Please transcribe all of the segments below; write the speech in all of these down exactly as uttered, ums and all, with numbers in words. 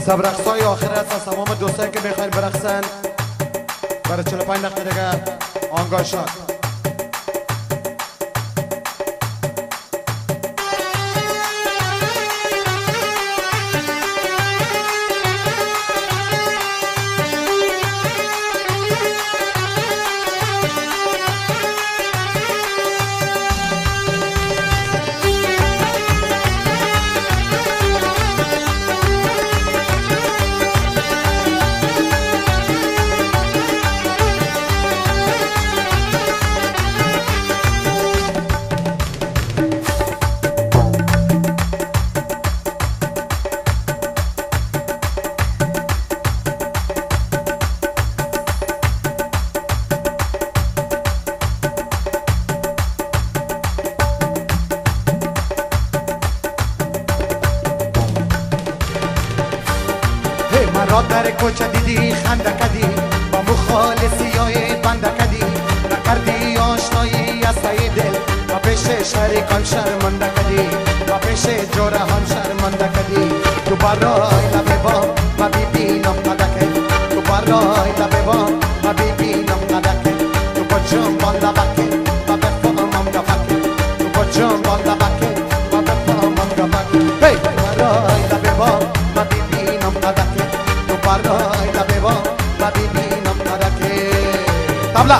حساب رقصای آخر است از تمام دوستایی که میخواین برقصن برای چهل و پنج دقیقه دیگه آنگاه شد. در کوچه دیدی خنده کدی با مخالصی های بنده کدی نکردی آشنایی از تای دل و پیش شریکان شرمنده کدی و پیش جورهان شرمنده کدی تو برای لبه بام و بیبینم قدکه تو برای لبه بام و بیبینم قدکه تو با جنبان لبکه و بفهمم گفکه تو با جنبان لبکه و بفهمم گفکه هی برای لبه بام و بیبینم قدکه برای لبه با و ببینم قدکه طبلا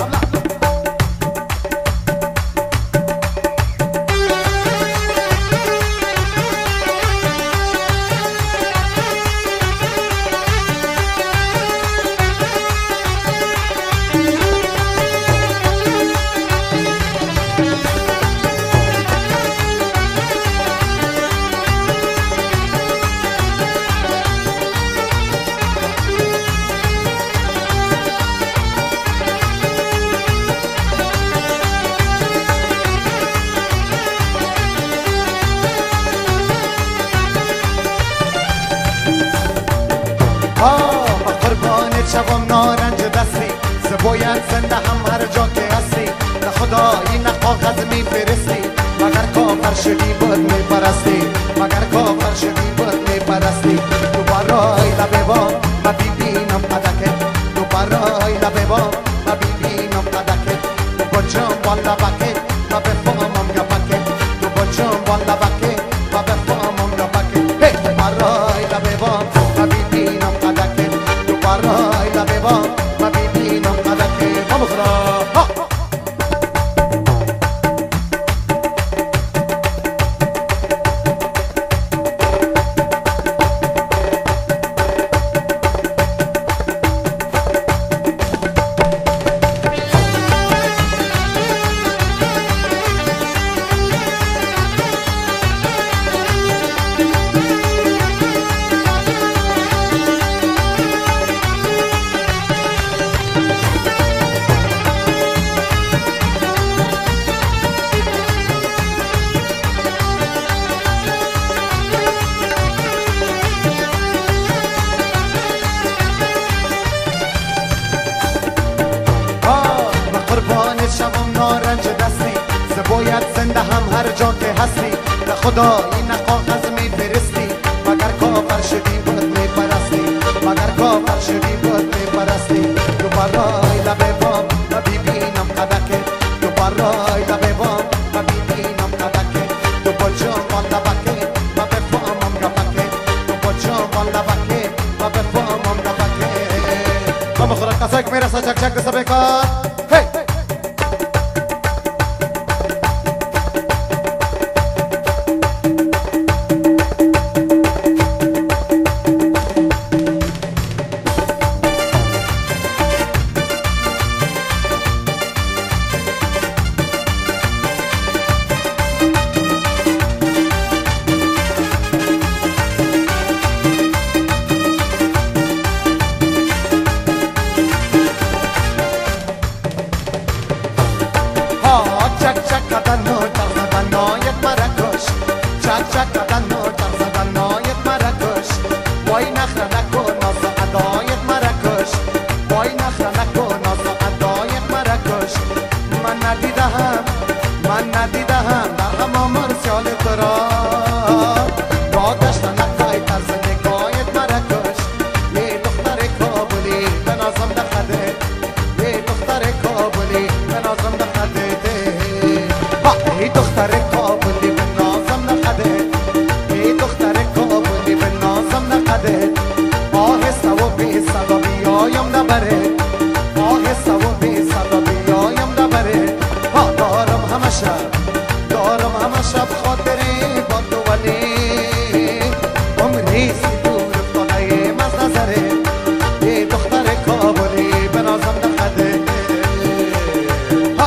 شوم نارنج دستی باید زنده هم هر جا که هستی نه خدایی نه کاغذ میفرستی مگر کافر شدی بود میپرستی مگر کافر شدی بود میپرستی تو برای لبه با و بیبینم قدکه تو برای لبه با و بیبینم قدکه تو با جنبان لبکه و بفهمم گپکه تو با جنبان لبکه و بفهمم گپکه هی برای لبه با و بیبینم قدکه تو برای لبه با و بیبینم قدکه بمخرا باید زنده هم هر جا که هستی نه خدایی نه کاغذ میفرستی مگر کافر شدی بود میپرستی مگر کافر شدی بود میپرستی تو برای لبه بام و بیبینم قدکه تو برای لبه بام و بیبینم قدکه تو با جنبان لبکه و بفهمم گپکه تو با جنبان لبکه و بفهمم گپکه و بخورد قصه که میرسه چک چک دسته بکار هی Marrakesh دبره آهسته و بی صدا بیایم دبره ها دارم همه شب دارم همه شب خاطره با تو ولی عمریست دور افتاده‌ایم از نظره ای دختر کابلی بنازم نخده ها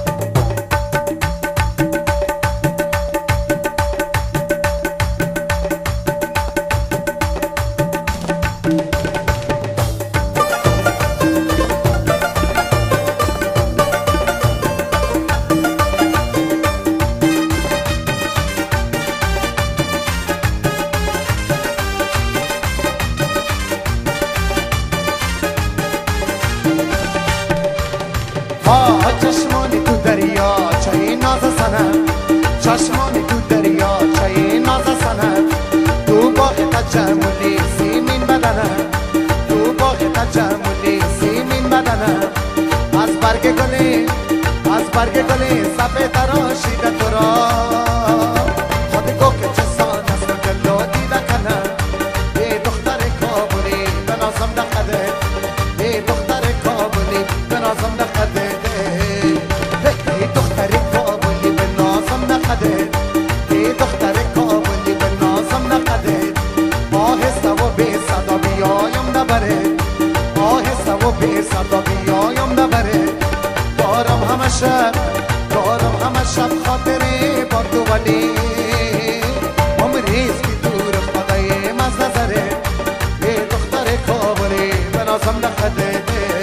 چشمانی تو دریا چای ناز سنم چشمانی تو دریا چای ناز سنم تو باغ تجملی سیمین بدنم تو باغ تجملی سیمین بدنم از برگ گلی از برگ گلی سفید تراشیده تو را خود گو که چسان است و جلو دیده کنم ای دختر کابلی بنازم نخده ای دختر کابلی بنازم نخده ای دختر کابلی بنازم نخده ای دختر کابلی بنازم نخده آهسته و بی صدا بیایم نبره آهسته و بی صدا بیایم نبره دارم همه شب دارم همه شب خاطره با تو ولی عمریست که دور افتاده‌ایم از نظره ای دختر کابلی بنازم نخده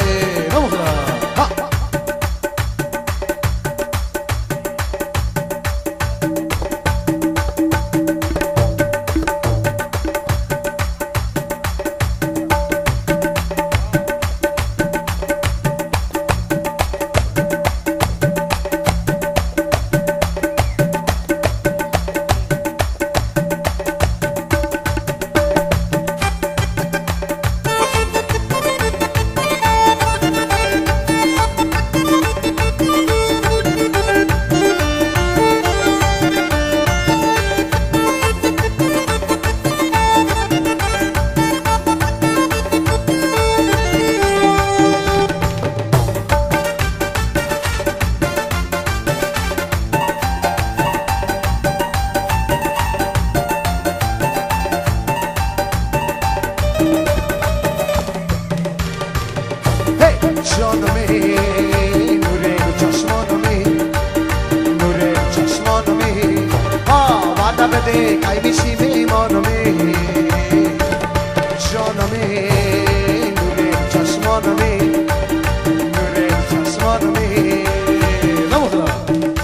جانمه نوره چشمانمه نوره چشمانمه ها وعده بده کی میشی میمانمه جانمه نوره چشمانمه نوره چشمانمه نموخلا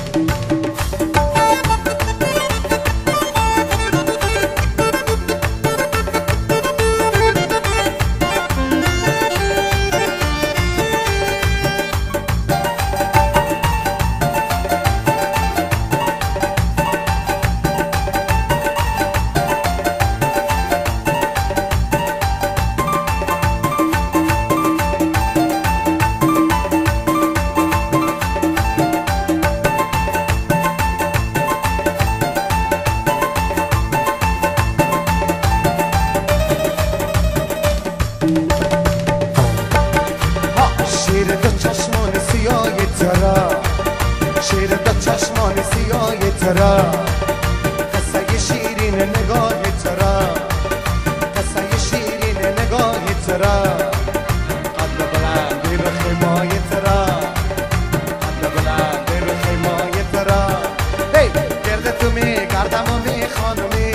شیر دو چشمان سیاه ترا قصه شیرین نگاه ترا قصه شیرین نگاه ترا قد بلند رو خیمای ترا قد بلند رو خیمای ترا هی گرد تو می گردم و می خانمی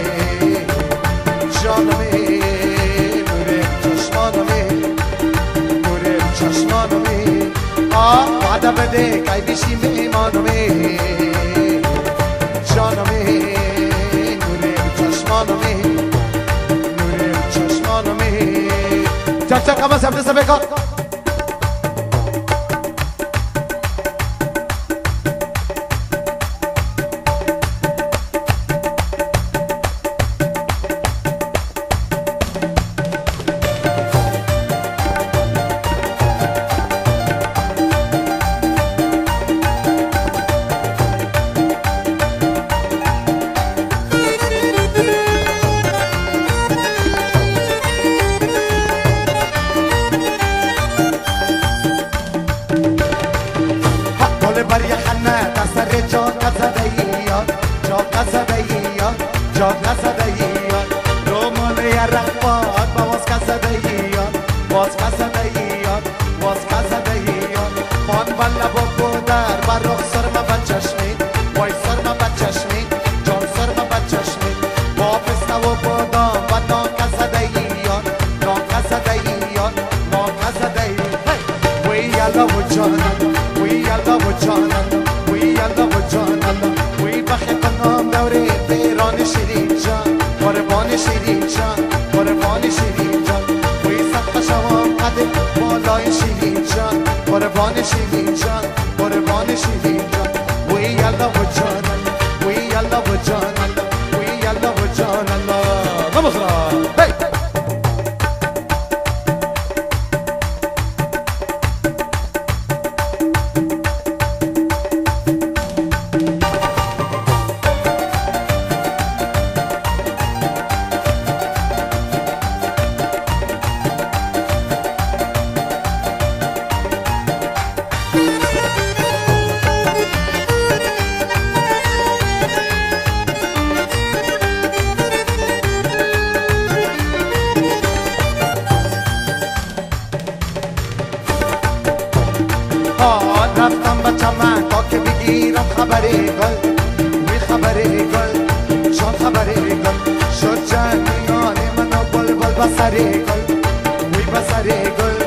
جانمی نور چشمانمی نور چشمانمی آه وعده بده کی بیشی میمانمی جانمی نور چشمانمی نور چشمانمی چک چک کما سمت سبه کن جا کسده یاد رومان یرق باد باز کسده یاد باز کسده یاد باز کسده یاد پان بله با بودر بر رخ سرما بچشمی وای سرما بچشمی جان سرما بچشمی با پسته و بودام و نا کسده یاد نا کسده یاد نا کسده یاد وی یلا و جانم وی یلا و جانم وی یلا و جانم وی بخیتنام دوره پیران شیرین جان قربان شیرین جان قربان شیرین جان وی صدق شوام قدر بالای شیرین جان قربان شیرین جان قربان شیرین جان وی یلا و جانم وی یلا و جانم وی یلا و جانم vamos lá hey. رفتم به چمن تا که بگیرم خبری گل وی خبری گل شان خبری گل شد جنگیان من و بلبل بسری گل وی بسری گل